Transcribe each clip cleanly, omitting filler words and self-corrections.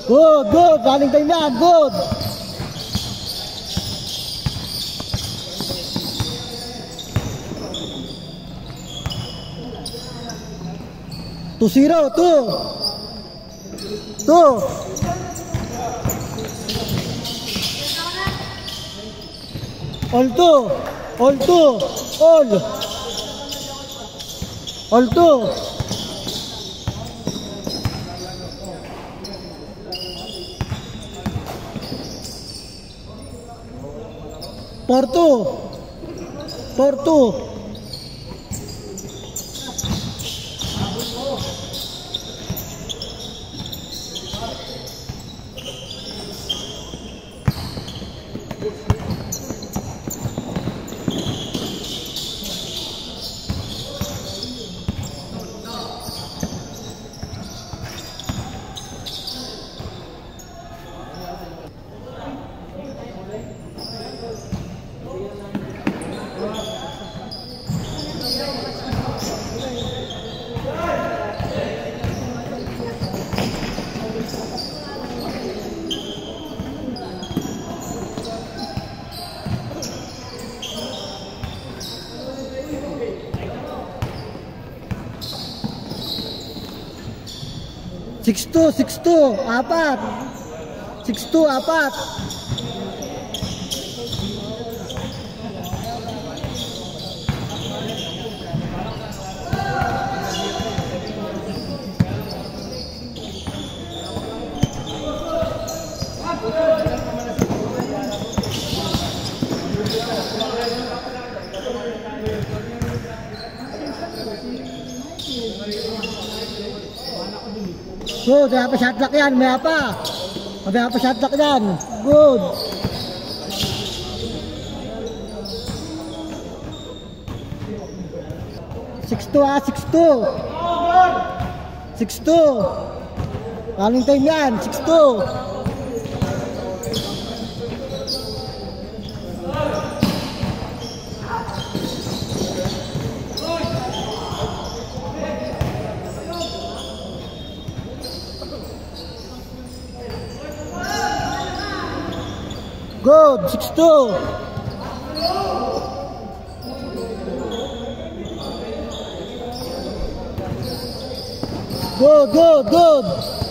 Good, good. Running time yan. Good. Two zero, two. All two. All two. All two. Four two. Six two, apat. 6-2, apat. Good, may apa shot lock yan, may apa shot lock yan. Good. Six two. Running time yan, 6-2. Good, 6-2. Good.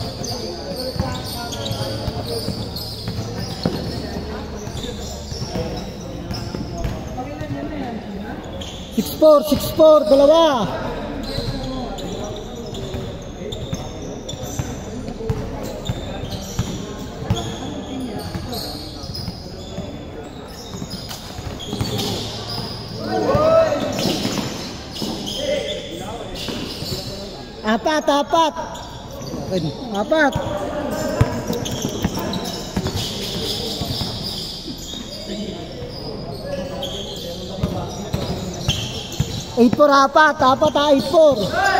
6-4, dalawa. Apat. 8-4, apat, 8-4.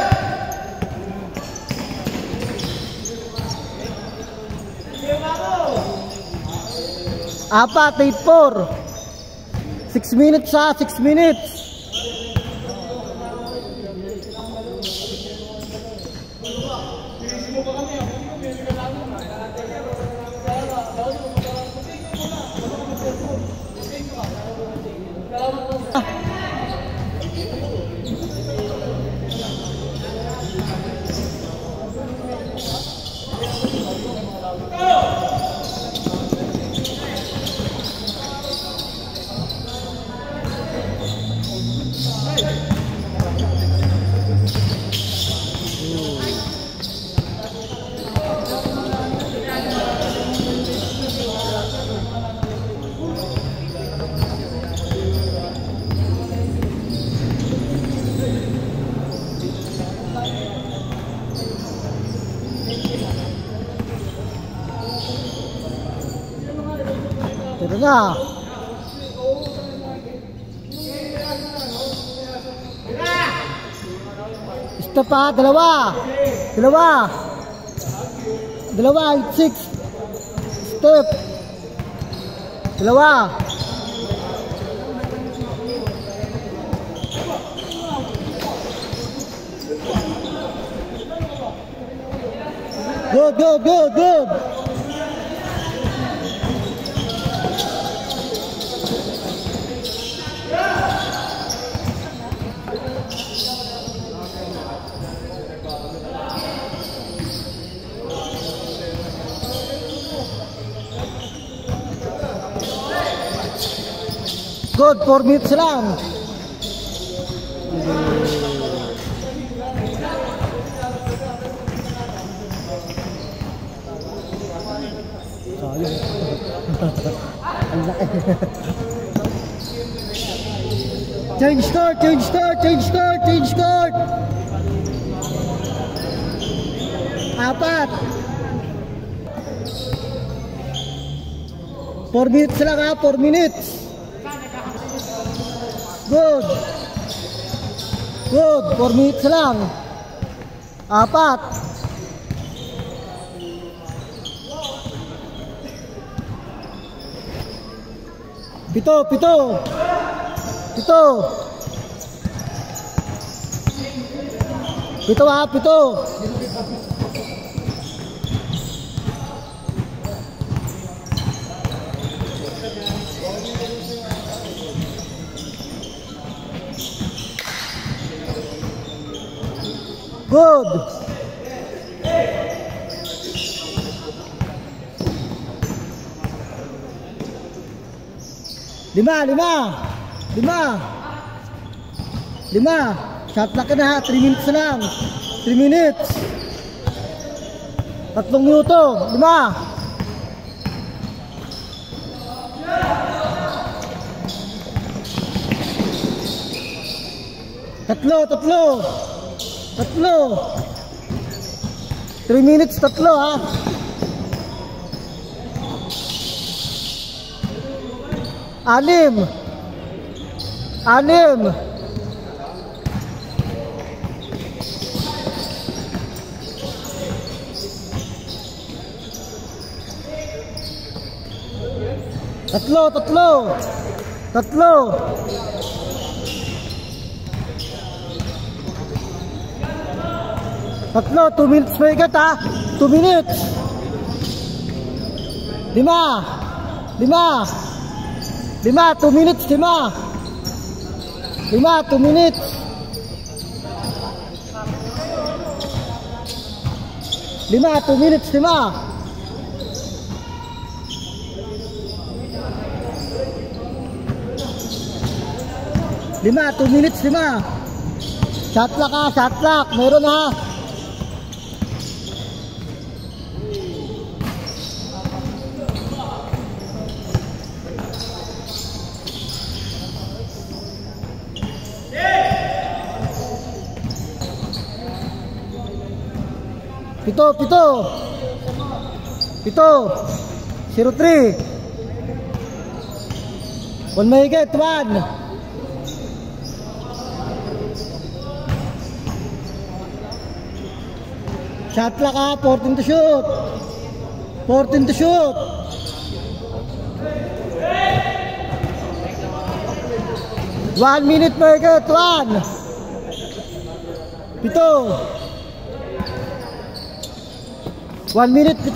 Apat, 8-4. 6 minutes, 6 minutes. Tira na. Stop pa, dalawa, 8-6. Step. Dalawa. Good. Good, 4 minutes lang. Sayang. Ang laki. Change court, change court, change court, change court. 4. 4 minutes lang ha, 4 minutes. Good. Good, 4 minutes lang. 4. 7. 7. 7 ha, 7. Good. 5. Shot lock ka na ha. 3 minutes lang. 3 minutes. 3 minuto. 5. 3 minutes, 3 ha. 6. 2 minutes pa ikat ha. 2 minutes. 5. 2 minutes. 5. 2 minutes. 2 minutes. 5. 2 minutes. 5. Shot lock ha, shot lock. Meron ha. Pito. 0-3. 1 mahigit. 1. Shot lock ha. 14 to shoot. 14 to shoot. 1 minute mahigit. 1. 7. 1 minute. 7.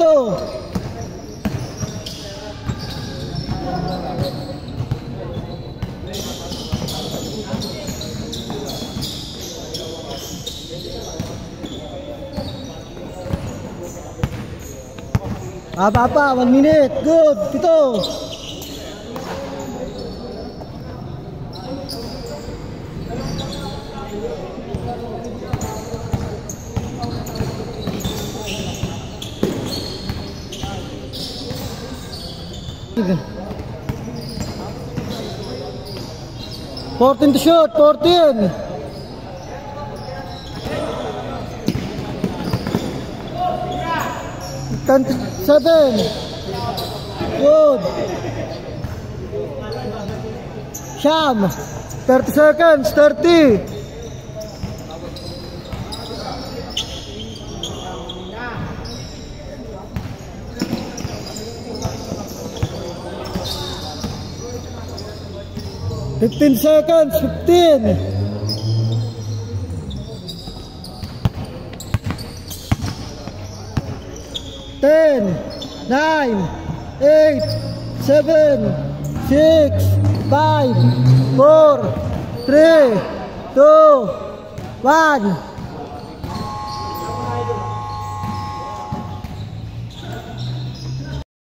Haba pa, 1 minute. Good. 7. Again. 14 to shoot. 14. 7. Good. Sham. 30 seconds. 30. 15 seconds. 15. 10, 9, 8, 7, 6, 5, 4, 3, 2, 1.